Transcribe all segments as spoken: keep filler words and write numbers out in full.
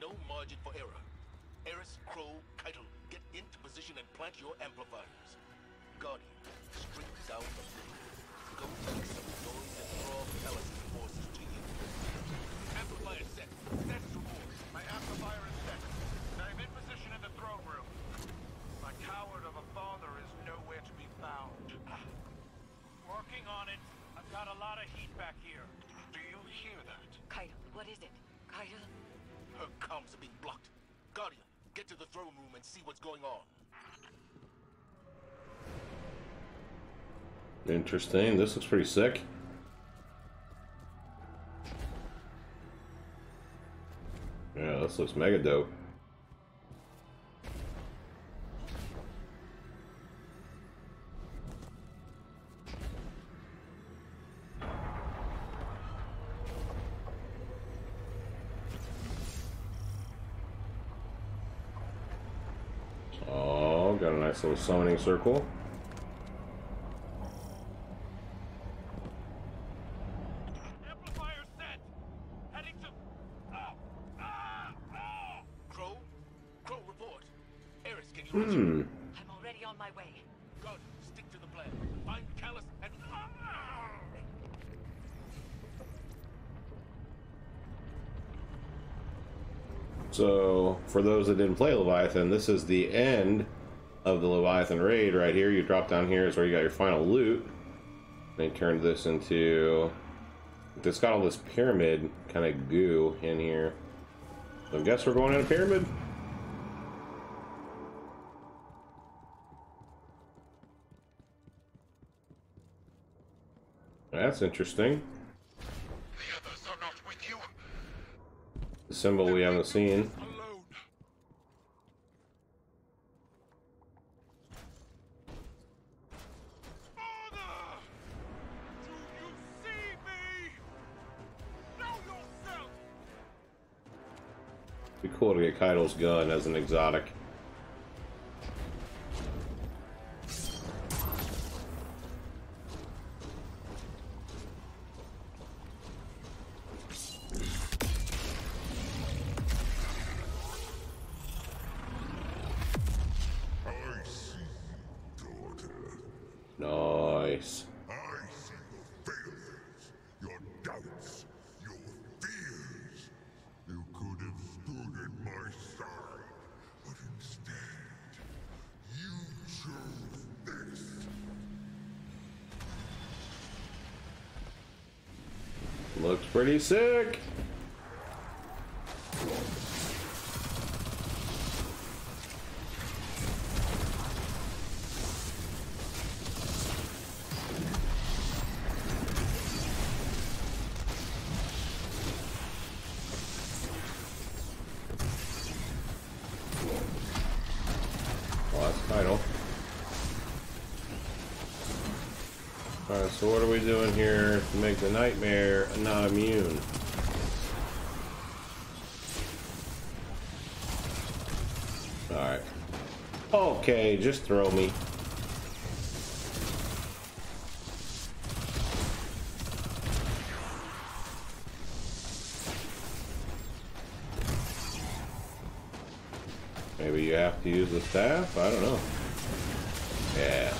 no margin for error. Eris, Crow, Keitel, get into position and plant your amplifiers. Guardian, straight down the middle. Go make some noise and draw Catharsis forces to you. Amplifier set. Status report. My amplifier is set. I'm in position in the throne room. My coward of a father is nowhere to be found. Working on it. I've got a lot of heat back here. Do you hear that? Keitel, what is it? Keitel? Her comms are being blocked. Guardian, get to the throne room and see what's going on. Interesting. This looks pretty sick. Yeah, this looks mega dope. Oh, got a nice little summoning circle. Hmm. I'm already on my way. Good. Stick to the plan. Find Callus and... So, for those that didn't play Leviathan, this is the end of the Leviathan raid right here. You drop down here is where you got your final loot. They turned this into... It's got all this pyramid kind of goo in here. So I guess we're going in a pyramid? That's interesting. The others are not with you. The symbol we haven't seen. Alone. Father! Do you see me? Know yourself! Be cool to get Keitel's gun as an exotic. Nice. I see your failures, your doubts, your fears. You could have stood at my side, but instead, you chose this. Looks pretty sick. Alright, so what are we doing here to make the nightmare not immune? Alright. Okay, just throw me. Maybe you have to use the staff? I don't know. Yeah.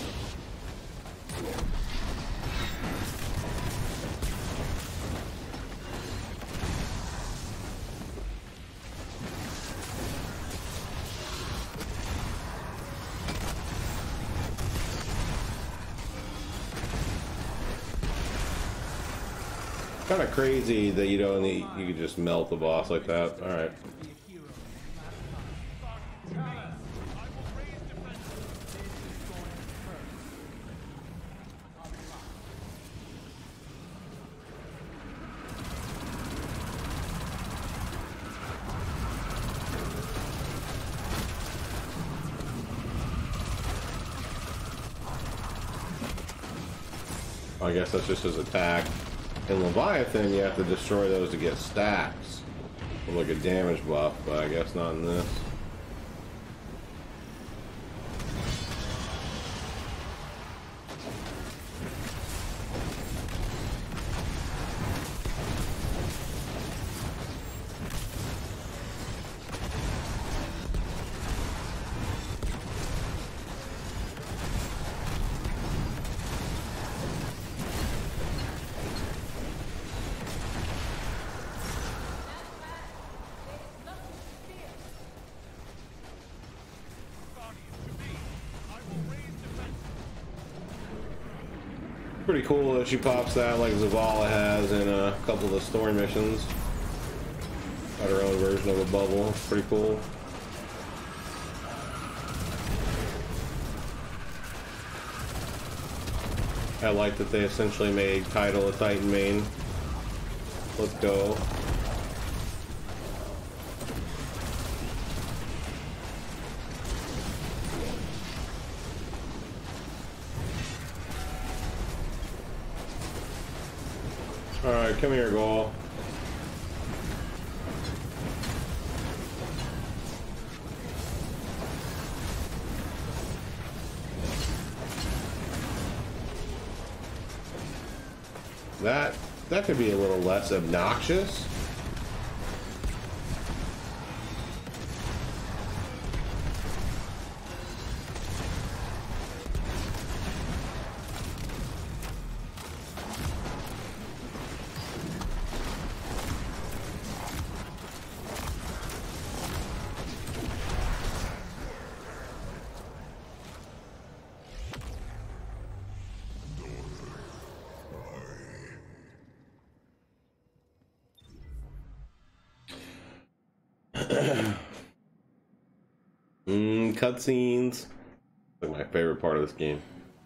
Kind of crazy that you don't need, you could just melt the boss like that. All right. I guess that's just his attack. In Leviathan, you have to destroy those to get stacks. Like a damage buff, but I guess not in this. Pretty cool that she pops that like Zavala has in a couple of the story missions. Got her own version of a bubble. It's pretty cool. I like that they essentially made Kaido a Titan main. Let's go. Alright, come here, Gaul. That that could be a little less obnoxious. Mmm, cutscenes. Like my favorite part of this game.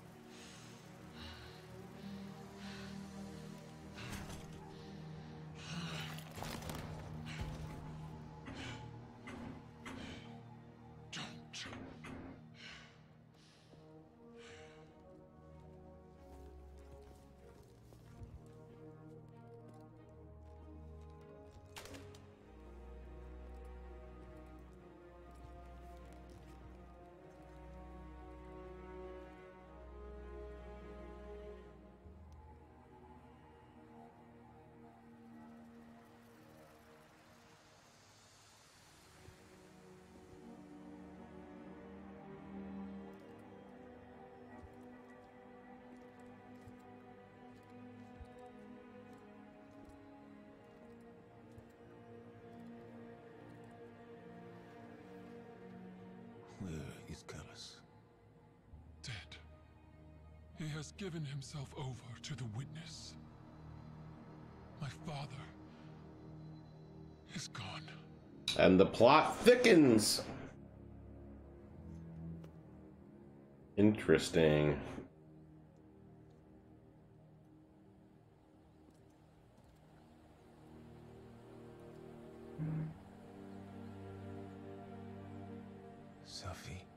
Where is Catharsis? Dead. He has given himself over to the witness. My father is gone. And the plot thickens. Interesting. Sophie.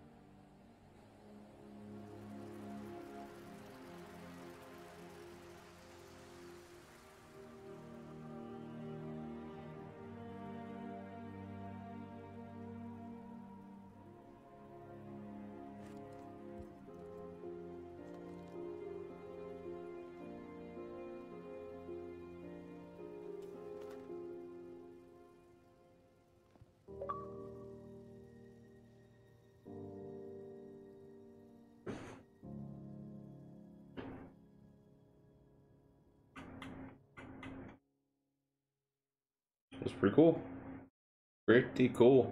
It's pretty cool. Pretty cool.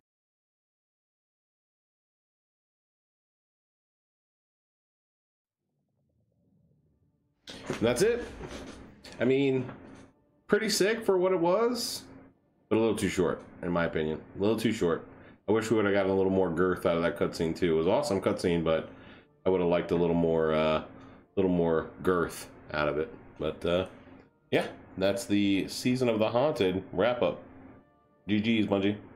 And that's it. I mean, pretty sick for what it was, but a little too short, in my opinion. A little too short. I wish we would have gotten a little more girth out of that cutscene too. It was an awesome cutscene, but I would have liked a little more, uh, little more girth out of it. But uh, yeah, that's the Season of the Haunted wrap up. G G's, Bungie.